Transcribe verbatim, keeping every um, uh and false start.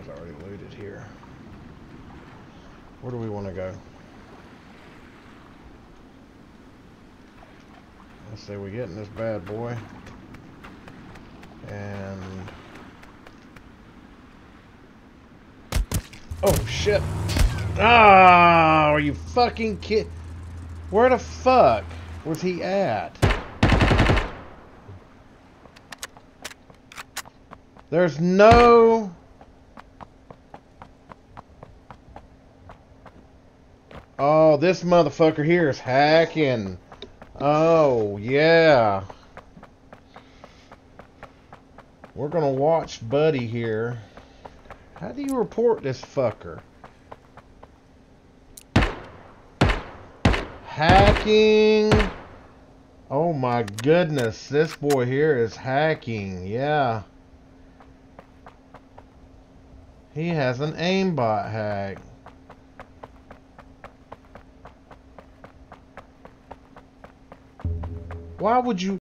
guy's already looted here. Where do we want to go? Let's say we get in this bad boy. And... oh, shit. Ah, are you fucking kid? Where the fuck was he at? There's no... oh, this motherfucker here is hacking. Oh, yeah. We're gonna watch Buddy here. How do you report this fucker? Hacking. Oh my goodness, this boy here is hacking. Yeah. He has an aimbot hack. Why would you...